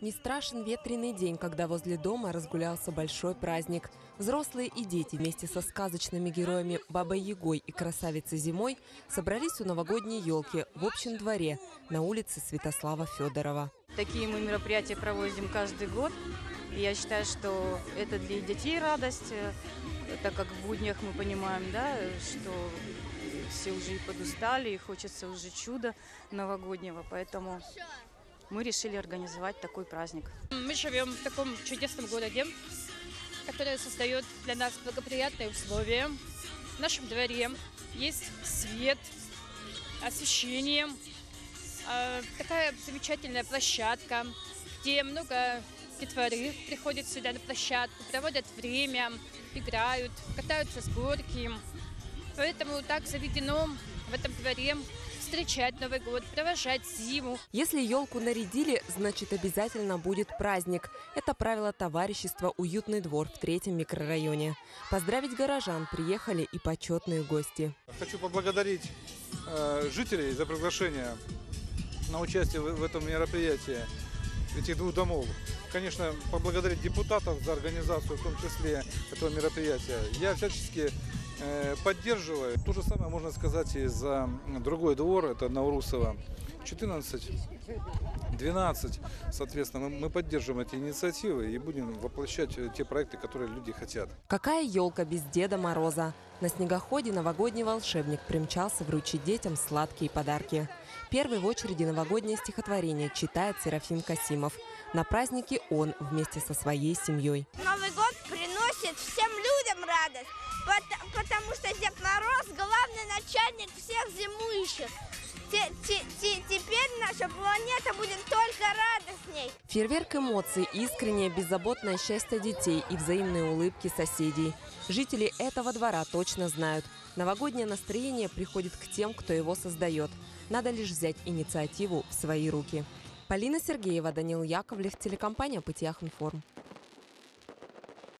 Не страшен ветреный день, когда возле дома разгулялся большой праздник. Взрослые и дети вместе со сказочными героями Бабой Ягой и Красавицей Зимой собрались у новогодней елки в общем дворе на улице Святослава Федорова. Такие мы мероприятия проводим каждый год. И я считаю, что это для детей радость, так как в буднях мы понимаем, да, что все уже и подустали, и хочется уже чуда новогоднего, поэтому мы решили организовать такой праздник. Мы живем в таком чудесном городе, который создает для нас благоприятные условия. В нашем дворе есть свет, освещение, такая замечательная площадка, где много детворы приходят сюда на площадку, проводят время, играют, катаются с горки. Поэтому так заведено в этом дворе встречать Новый год, провожать зиму. Если елку нарядили, значит обязательно будет праздник. Это правило товарищества «Уютный двор» в 3-м микрорайоне. Поздравить горожан приехали и почетные гости. Хочу поблагодарить жителей за приглашение на участие в этом мероприятии этих двух домов. Конечно, поблагодарить депутатов за организацию, в том числе, этого мероприятия. Я всячески поддерживаю. То же самое можно сказать и за другой двор, это Наурусово 14, 12. Соответственно, мы поддерживаем эти инициативы и будем воплощать те проекты, которые люди хотят. Какая елка без Деда Мороза? На снегоходе новогодний волшебник примчался вручить детям сладкие подарки. Первый в очереди новогоднее стихотворение читает Серафим Касимов. На празднике он вместе со своей семьей. Новый год приносит всем людям радость, потому что Дед Мороз – главный начальник всех зимующих. Теперь наша планета будет только радостней. Фейерверк эмоций, искреннее беззаботное счастье детей и взаимные улыбки соседей. Жители этого двора точно знают. Новогоднее настроение приходит к тем, кто его создает. Надо лишь взять инициативу в свои руки. Полина Сергеева, Данил Яковлев, телекомпания «Пытьях Информ».